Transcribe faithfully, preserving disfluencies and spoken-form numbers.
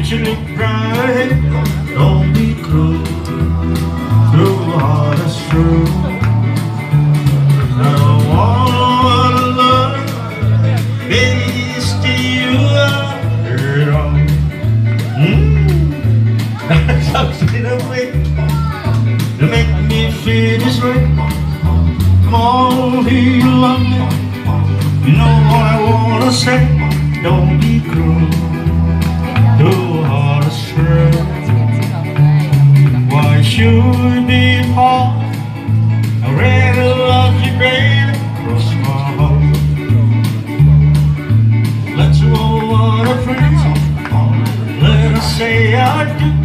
actually cry. Don't be cruel to a heart that's true. I don't wanna love, baby, still you are wrong. Hmm? Something away to make me feel this way. Come on, if you love me, you know what I wanna say. Don't be cruel to a heart astray. Why should it be hard? I really love you, baby, cross my heart. Let's roll on a friend. Let us say I do.